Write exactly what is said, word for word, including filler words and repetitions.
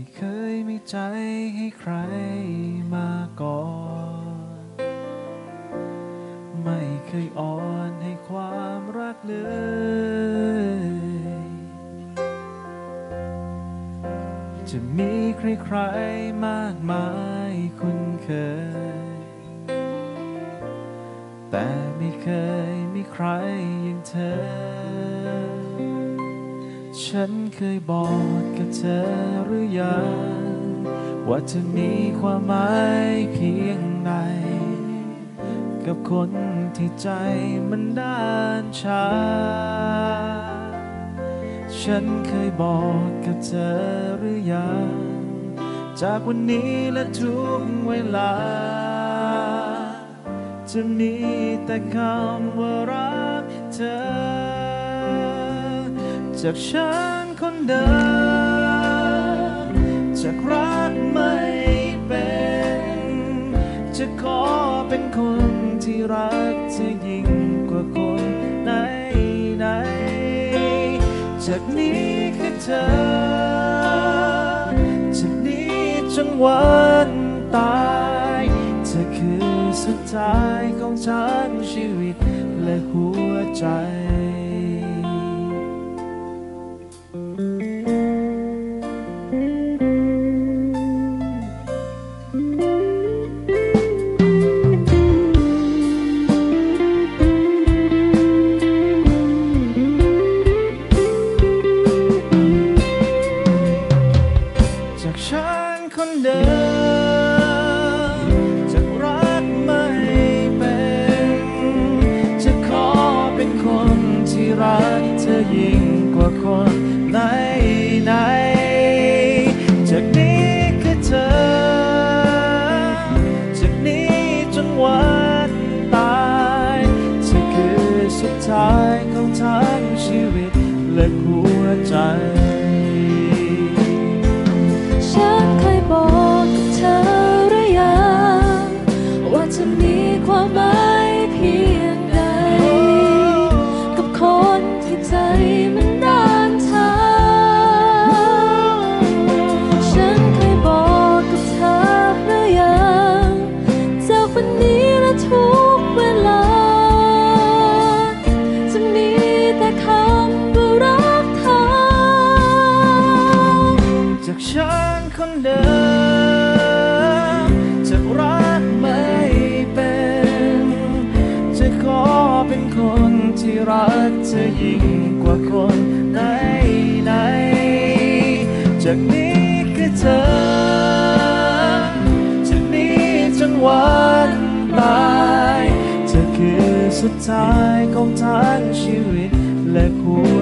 เคยมีใจให้ใครมาก่อนไม่เคยอ่อนให้ความรักเลยจะมีใครๆมากมายคุ้นเคยแต่ไม่เคยมีใครอย่างเธอฉันเคยบอกกับเธอหรือยังว่าเธอมีความหมายเพียงใดกับคนที่ใจมันด้านชาฉันเคยบอกกับเธอหรือยังจากวันนี้และทุกเวลาจะมีแต่คำว่ารักเธอจากฉันคนเดิมจากรักไม่เป็นจะขอเป็นคนที่รักเธอยิ่งกว่าคนไหนไหนจากนี้คือเธอจากนี้จนวันตายเธอคือสุดท้ายของทั้งชีวิตและหัวใจจากฉันคนเดิมจากรักไม่เป็นจะขอเป็นคนที่รักเธอยิ่งกว่าคนไหนไหนจากนี้คือเธอจากนี้จนวันตายเธอคือสุดท้ายของทั้งชีวิตและหัวใจฉันเคยบอกกับเธอหรือยังว่าจะมีความหมายเพียงใดกับคนที่ใจมันด้านทางฉันเคยบอกกับเธอหรือยังจากวันนี้และทุกเวลาจะมีแต่คำว่ารักเธอจากฉันคนเดิมจากรักไม่เป็นจะขอเป็นคนที่รักเธอยิ่งกว่าคนไหนไหนจากนี้คือเธอจากนี้จนวันตายเธอคือสุดท้ายของทั้งชีวิตและหั